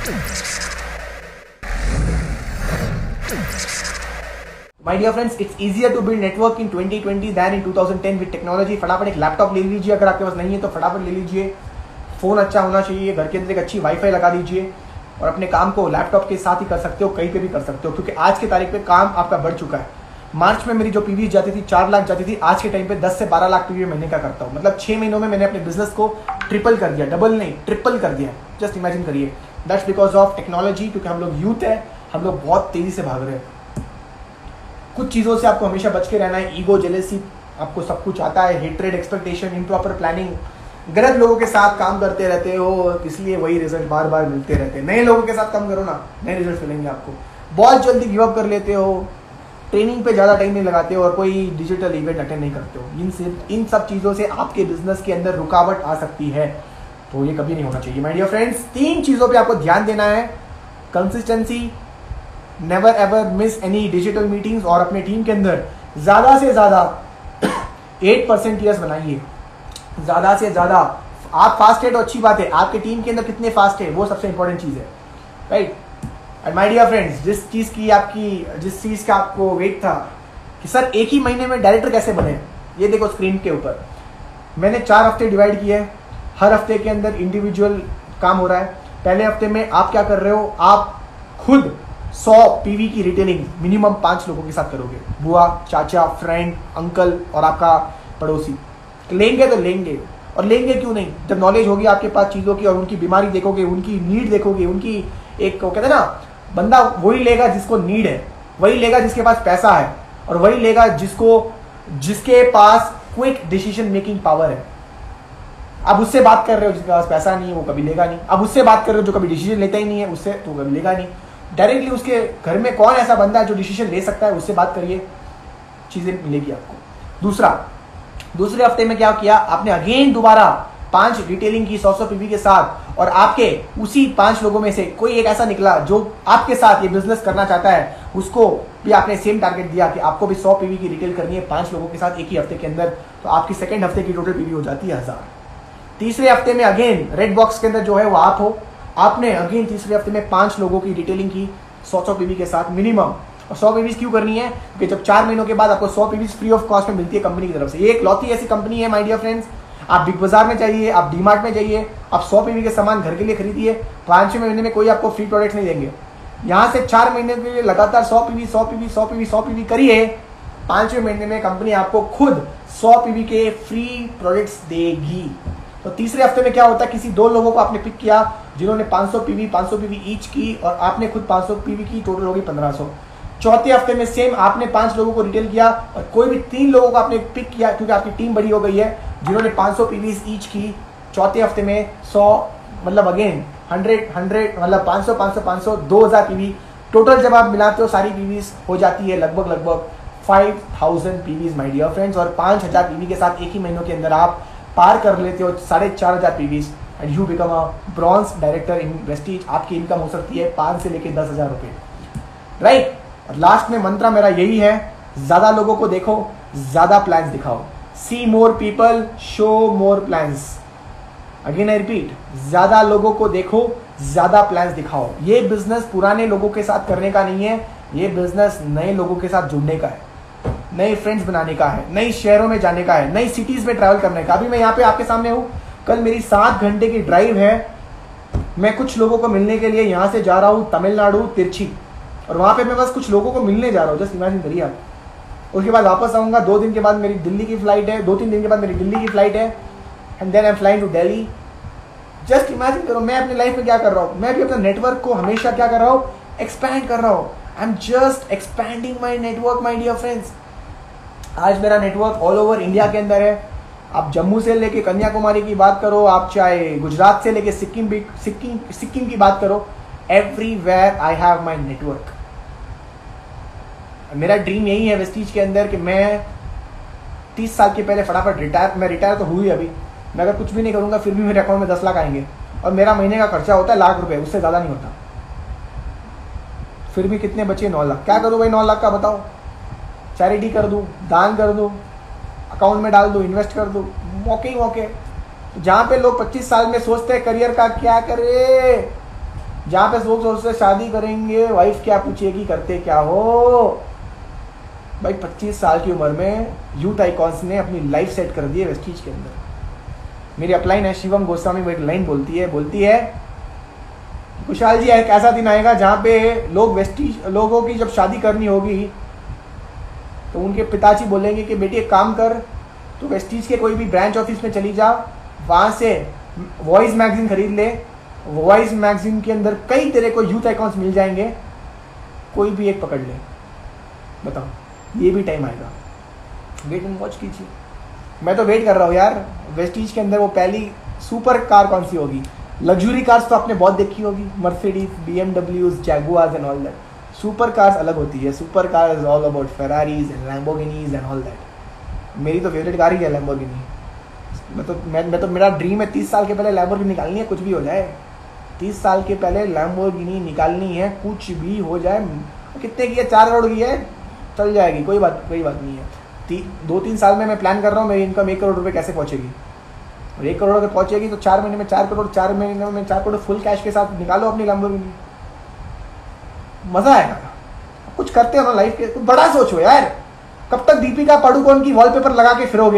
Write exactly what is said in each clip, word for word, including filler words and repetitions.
My dear friends, it's easier to build network in twenty twenty than in two thousand ten with technology. फटाफट एक laptop ले लीजिए, अगर आपके पास नहीं है तो फटाफट ले लीजिए। फोन अच्छा होना चाहिए, घर के अंदर एक अच्छी वाईफाई लगा दीजिए और अपने काम को लैपटॉप के साथ ही कर सकते हो, कहीं पे भी कर सकते हो, क्योंकि आज की तारीख पे काम आपका बढ़ चुका है। मार्च में मेरी जो पीवी जाती थी चार लाख जाती थी, आज के टाइम पे दस से बारह लाख पीवी महीने का करता हूँ। मतलब छह महीनों में मैंने अपने बिजनेस को ट्रिपल कर दिया, डबल नहीं ट्रिपल कर दिया। जस्ट इमेजिन करिए, दैट्स बिकॉज ऑफ टेक्नोलॉजी, क्योंकि हम लोग यूथ है, हम लोग बहुत तेजी से भाग रहे हैं। कुछ चीज़ों से आपको हमेशा बच के रहना है। ईगो, जेलेसी, आपको सब कुछ आता है, हेट्रेड, एक्सपेक्टेशन, इम्प्रॉपर प्लानिंग, गलत लोगों के साथ काम करते रहते हो, इसलिए वही रिजल्ट बार बार मिलते रहते हैं। नए लोगों के साथ काम करो ना, नए रिजल्ट मिलेंगे आपको। बहुत जल्दी गिव अप कर लेते हो, ट्रेनिंग पे ज़्यादा टाइम नहीं लगाते हो और कोई डिजिटल इवेंट अटेंड नहीं करते हो। इन सिर्फ इन सब चीज़ों से आपके बिजनेस के अंदर रुकावट आ सकती है, तो ये कभी नहीं होना चाहिए। माय डियर फ्रेंड्स, तीन चीज़ों पे आपको ध्यान देना है। Consistency, never ever miss any digital meetings, और अपने टीम के अंदर ज़्यादा से ज़्यादा एट परसेंटियर्स बनाइए। ज़्यादा से ज़्यादा आप फास्ट है तो अच्छी बात है, आपके टीम के अंदर कितने फास्ट है वो सबसे इंपॉर्टेंट चीज़ है, right. And my dear friends, जिस चीज़ की आपकी जिस चीज़ का आपको वेट था कि सर एक ही महीने में डायरेक्टर कैसे बने, ये देखो स्क्रीन के ऊपर मैंने चार हफ्ते डिवाइड किए हैं। हर हफ्ते के अंदर इंडिविजुअल काम हो रहा है। पहले हफ्ते में आप क्या कर रहे हो, आप खुद सौ पीवी की रिटेलिंग मिनिमम पांच लोगों के साथ करोगे। बुआ, चाचा, फ्रेंड, अंकल और आपका पड़ोसी। लेंगे तो लेंगे, और लेंगे क्यों नहीं, जब नॉलेज होगी आपके पास चीज़ों की और उनकी बीमारी देखोगे, उनकी नीड देखोगे, उनकी एक कहते हैं ना, बंदा वही लेगा जिसको नीड है, वही लेगा जिसके पास पैसा है, और वही लेगा जिसको जिसके पास क्विक डिसीजन मेकिंग पावर है। अब उससे बात कर रहे हो जिसके पास पैसा नहीं है, वो कभी लेगा नहीं। अब उससे बात कर रहे हो जो कभी डिसीजन लेता ही नहीं है, उससे तो कभी लेगा नहीं। डायरेक्टली उसके घर में कौन ऐसा बंदा है जो डिसीजन ले सकता है, उससे बात करिए, चीजें मिलेगी आपको। दूसरा, दूसरे हफ्ते में क्या किया आपने, अगेन दोबारा पांच डिटेलिंग की सौ सौ पीवी के साथ, और आपके उसी पांच लोगों में से कोई एक ऐसा निकला जो आपके साथ ये बिजनेस करना चाहता है, उसको भी आपने सेम टारगेट दिया कि आपको भी सौ पीवी की रिटेल करनी है पांच लोगों के साथ एक ही हफ्ते के अंदर, तो आपकी सेकेंड हफ्ते की टोटल पीवी हो जाती है हजार। तीसरे हफ्ते में अगेन रेड बॉक्स के अंदर जो है वो आप हो, आपने अगेन तीसरे हफ्ते में पांच लोगों की डिटेलिंग की सौ सौ पीवी के साथ मिनिमम। और सौ पीवीज क्यों करनी है, क्योंकि जब चार महीनों के बाद आपको सौ पीवीज फ्री ऑफ कॉस्ट में मिलती है कंपनी की तरफ से। ये एक लौती ऐसी कंपनी है माय डियर फ्रेंड्स। आप बिग बाजार में जाइए, आप डीमार्ट में जाइए, आप सौ पीवी के सामान घर के लिए खरीदिए, पांचवें महीने में कोई आपको फ्री प्रोडक्ट्स नहीं देंगे। यहाँ से चार महीने के लिए लगातार सौ पीवी सौ पीवी सौ पीवी सौ पीवी करिए, पांचवें महीने में कंपनी आपको खुद सौ पीवी के फ्री प्रोडक्ट्स देगी। तो तीसरे हफ्ते में क्या होता है, किसी दो लोगों को आपने पिक किया जिन्होंने पाँच सौ पीवी पाँच सौ पीवी ईच की, और आपने खुद पाँच सौ पीवी की, टोटल होगी पंद्रह सौ। चौथे हफ्ते में सेम आपने पांच लोगों को रिटेल किया, और कोई भी तीन लोगों को आपने पिक किया क्योंकि आपकी टीम बड़ी हो गई है, जिन्होंने पाँच सौ पीवीज ईच की। चौथे हफ्ते में सौ, मतलब अगेन हंड्रेड हंड्रेड मतलब पाँच सौ पाँच सौ पाँच सौ दो हज़ार पीवी टोटल जब आप मिलाते हो सारी पीवीज हो जाती है लगभग लगभग five thousand PVs my dear friends. और पाँच हजार पीवी के साथ एक ही महीनों के अंदर आप पार कर लेते हो साढ़े चार हजार PVs, and you become a bronze director in Vestige. आपकी इनकम हो सकती है पाँच से लेकर दस हजार रुपये, राइट। और लास्ट में मंत्रा मेरा यही है, ज्यादा लोगों को देखो, ज्यादा प्लान्स दिखाओ। See more people, show more plans. Again I repeat, ज्यादा लोगों को देखो, ज्यादा प्लान्स दिखाओ। ये बिजनेस पुराने लोगों के साथ करने का नहीं है, ये बिजनेस नए लोगों के साथ जुड़ने का है, नए फ्रेंड्स बनाने का है, नई शहरों में जाने का है, नई सिटीज में ट्रैवल करने का। अभी मैं यहाँ पे आपके सामने हूँ, कल मेरी सात घंटे की ड्राइव है। मैं कुछ लोगों को मिलने के लिए यहाँ से जा रहा हूँ तमिलनाडु तिरछी, और वहाँ पे मैं बस कुछ लोगों को मिलने जा रहा हूँ, जस्ट इमेजिन करिए आप। उसके बाद वापस आऊँगा, दो दिन के बाद मेरी दिल्ली की फ्लाइट है, दो तीन दिन के बाद मेरी दिल्ली की फ्लाइट है, and then I am flying to Delhi. Just imagine करो मैं अपनी लाइफ में क्या कर रहा हूँ, मैं भी अपने नेटवर्क को हमेशा क्या कर रहा हूँ, एक्सपैंड कर रहा हूँ। I am just expanding my network my dear friends. आज मेरा नेटवर्क ऑल ओवर इंडिया के अंदर है। आप जम्मू से लेके कन्याकुमारी की बात करो, आप चाहे गुजरात से लेके सिक्किम भी सिक्किम सिक्किम की बात करो, everywhere I have my network. मेरा ड्रीम यही है वेस्टीज के अंदर कि मैं तीस साल के पहले फटाफट रिटायर, मैं रिटायर तो हुई अभी, मैं अगर कुछ भी नहीं करूंगा फिर भी मेरे अकाउंट में दस लाख आएंगे, और मेरा महीने का खर्चा होता है लाख रुपए, उससे ज़्यादा नहीं होता। फिर भी कितने बचे, नौ लाख। क्या करूँ भाई नौ लाख का बताओ, चैरिटी कर दूँ, दान कर दूँ, अकाउंट में डाल दूँ, इन्वेस्ट कर दूँ, मौके ही मौके। जहाँ पे लोग पच्चीस साल में सोचते हैं करियर का क्या करे, जहाँ पे लोग सोचते शादी करेंगे वाइफ क्या पूछेगी करते क्या हो। भाई पच्चीस साल की उम्र में यूथ आइकॉन्स ने अपनी लाइफ सेट कर दी है वेस्टीज के अंदर। मेरी अपलाइन है शिवम गोस्वामी, वो एक लाइन बोलती है बोलती है कुशाल जी एक ऐसा दिन आएगा जहाँ पे लोग वेस्टीज लोगों की जब शादी करनी होगी तो उनके पिताजी बोलेंगे कि बेटी एक काम कर, तो वेस्टीज के कोई भी ब्रांच ऑफिस में चली जा, वहाँ से वॉइस मैगजीन खरीद ले, वॉइस मैगजीन के अंदर कई तरह को यूथ आइकॉन्स मिल जाएंगे, कोई भी एक पकड़ ले। बताओ, ये भी टाइम आएगा, वेट एंड वॉच कीजिए। मैं तो वेट कर रहा हूँ यार, वेस्टीज के अंदर वो पहली सुपर कार कौन सी होगी। लग्जरी कार्स तो आपने बहुत देखी होगी, Mercedes, BMWs, Jaguars and all that. Super cars अलग होती है, super car is all about Ferraris and Lamborghinis and all that. मेरी तो फेवरेट कार ही है लैम्बोर्गिनी। मैं तो मैं, मैं तो मेरा ड्रीम है तीस साल के पहले लैम्बोर्गिनी निकालनी है, कुछ भी हो जाए। तीस साल के पहले लैम्बोर्गिनी निकालनी है, कुछ भी हो जाए। कितने की है? चार करोड़ की है, चल जाएगी, कोई बात कोई बात नहीं है। ती, दो तीन साल में मैं प्लान कर रहा हूँ मेरी इनकम एक करोड़ रुपए कैसे पहुंचेगी। और एक करोड़ अगर पहुंचेगी तो चार महीने में चार करोड़ चार महीने में चार करोड़ फुल कैश के साथ निकालो अपनी लैम्बोर्गिनी, मजा आएगा। कुछ करते हो ना लाइफ के, बड़ा सोचो यार। कब तक दीपिका पादुकोण की वॉलपेपर लगा के फिरोगे?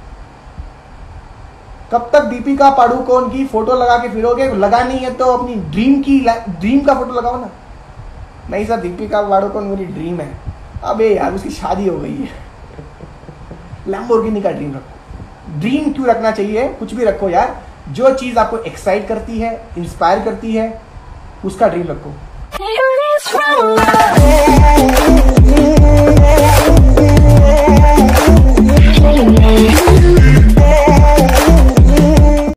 कब तक दीपिका पादुकोण की फोटो लगा के फिरोगे? लगानी है तो अपनी ड्रीम की ड्रीम का फोटो लगाओ ना। नहीं सर, दीपिका पादुकोण मेरी ड्रीम है। अबे यार उसकी शादी हो गई है। लैम्बोर्गिनी का ड्रीम रखो। ड्रीम क्यों रखना चाहिए? कुछ भी रखो यार, जो चीज आपको एक्साइट करती है, इंस्पायर करती है, उसका ड्रीम रखो।